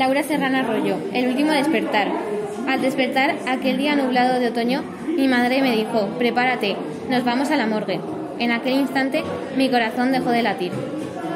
Laura Serrano Arroyo, el último despertar. Al despertar aquel día nublado de otoño, mi madre me dijo: prepárate, nos vamos a la morgue. En aquel instante mi corazón dejó de latir.